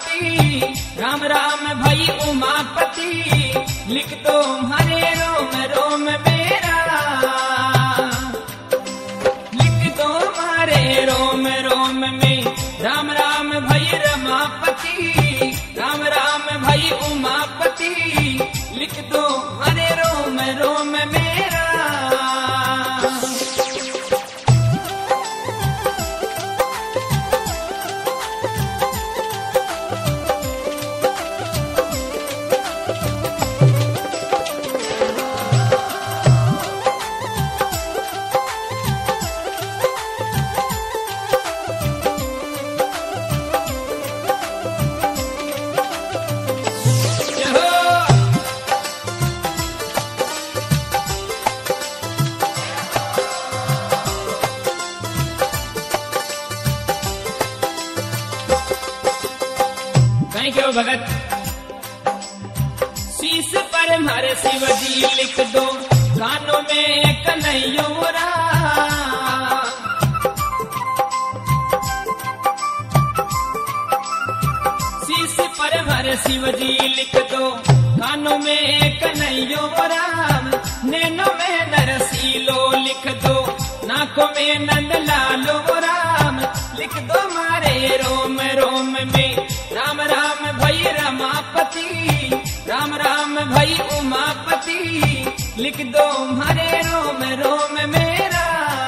उमापति, राम राम भाई उमापति, लिख दो हरे रोम रोम मेरा, लिख दो हरे रोम रोम में, राम राम भाई रमापति, राम राम भाई उमापति, लिख दो हरे रोम रोम मेरा। क्यों भगत शीश पर हमारे शिव जी लिख दो, कानों में कन्हैया, शीश पर हमारे शिव जी लिख दो, कानों में कन्हैया राम, नैनों में नरसीलो लिख दो, नाकों में नंदलालो राम, लिख दो मारे रोम रोम में, राम राम भाई रमापति, राम राम भाई उमापति, लिख दो हरे रोम रोम मेरा।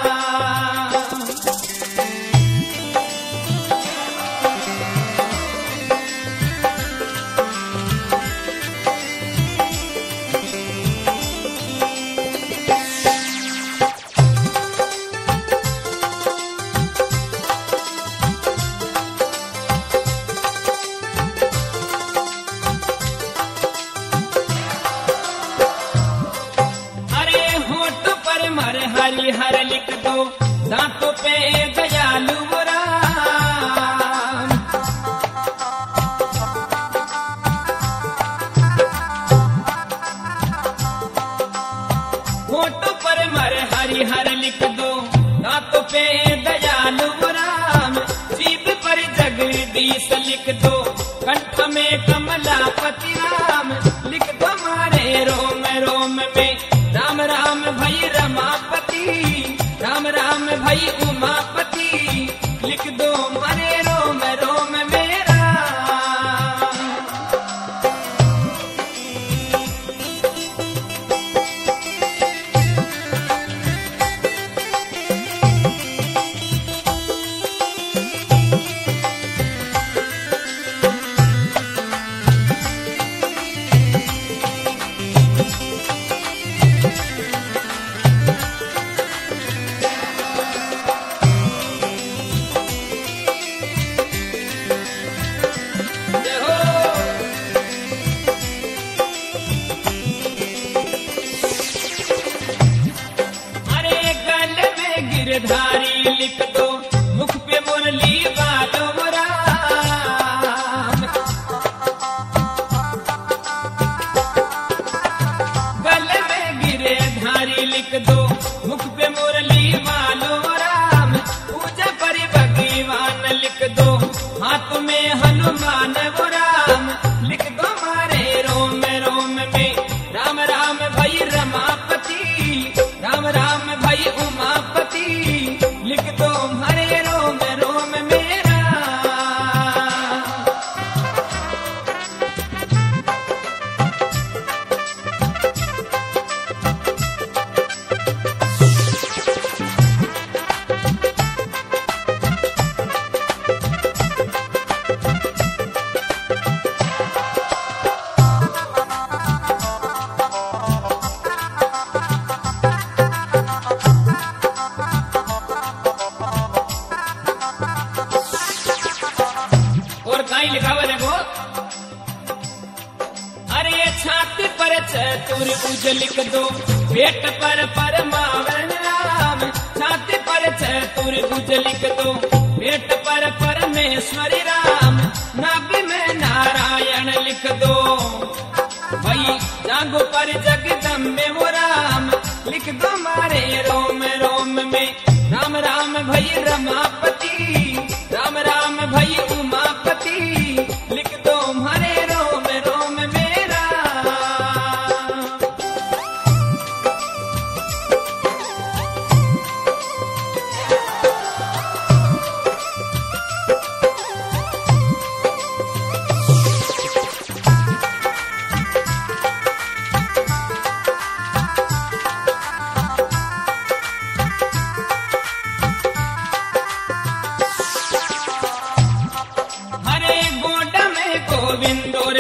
हरि हर लिख दो, दांतों पे दयालु राम, होठों पर मर हरि हर लिख दो, दांतों पे दयालु राम, जीभ पर जगदीश लिख दो, कंठ में कमलापति राम, लिख दो मारे रोम रोम में, राम राम भाई रमापति, राम राम भाई उमापति, लिख दो हरे रोम रोम मेरा। गिरधारी लिख दो, मुख पे मुरली बालो राम, गले में गिरधारी लिख दो, मुख पे मुरली बालो राम, पूजा पर भगवान लिख दो, हाथ में हनुमान वो राम, लिख दो मारे रोम रोम में, राम राम भाई रमापति, राम राम भाई उमापति, लिख दो हरे रोम रोम मेरा। चतुर्भुज लिख दो, पेट पर परमावन राम, छाती पर चतुर्भुज लिख दो, पेट पर परमेश्वरी राम, नाभि में नारायण लिख दो, भाई जागो पर जगदम्बे वो राम, लिख दो मारे रोम रोम में, राम राम भाई रमापति, राम राम भाई उमापति, लिख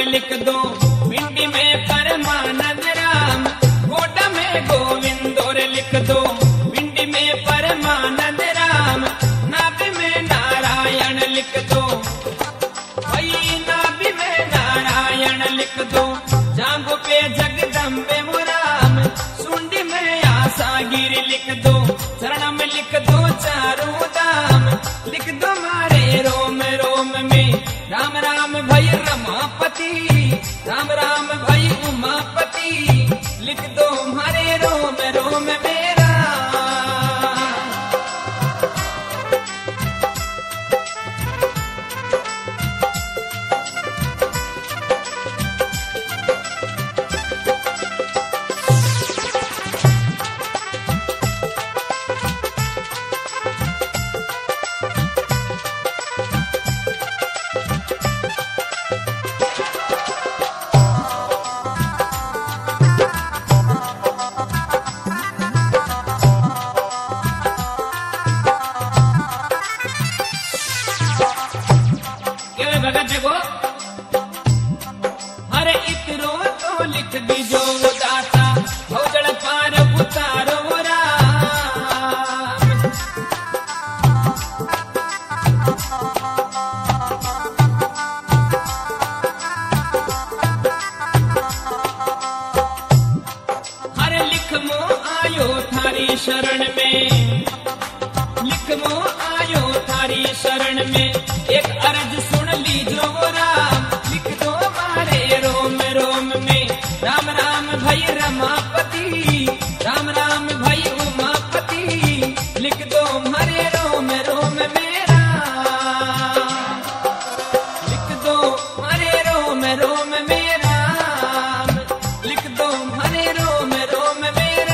लिख दो, भिंडी में परमानंद राम, गोडा में गोविंद और लिख दो, भिंडी में परमानंद राम, नाभि में नारायण लिख दो, भाई नाभि में नारायण लिख दो, जांघों पे जगदम्बे मुराम, सुंडी में आशागिरी लिख दो, चरण में लिख दो चारों धाम, लिख दो मारे रोम रोम में राम राम भई रमापति, राम राम भई उमापति, लिख दो हमारे रोम रोम मेरा। भगत को हरे इतरो तो लिख दीजो दाता, भौजड़ पार उतारो राम, हरे लिख मो आयो थारी शरण में, लिख मो आयो थारी शरण में, एक अर्ज सुन लीजो राम, लिख दो मारे रोम रोम में राम राम भई रमापति, राम राम भई उमापति, लिख दो हमारे रोम रोम मेरा, लिख दो हमारे रोम रोम मेरा, लिख दो हमारे रोम रोम मेरा।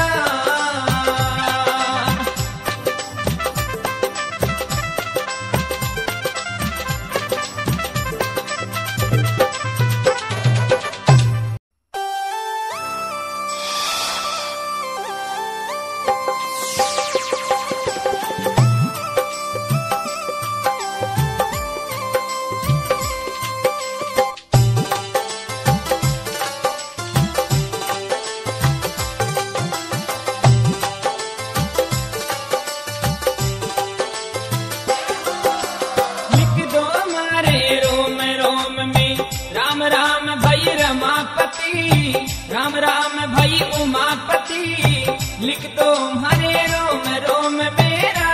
राम राम भई उमापति, लिख दो हरे रोम रोम मेरा,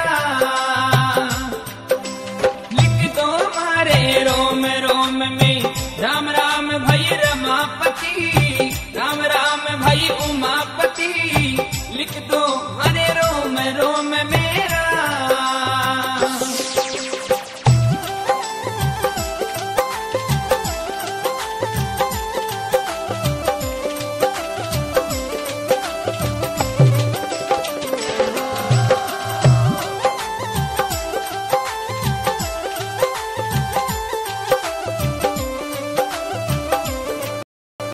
लिख दो हमारे रोम रोम में राम राम भई रमापति, राम राम भई उमापति।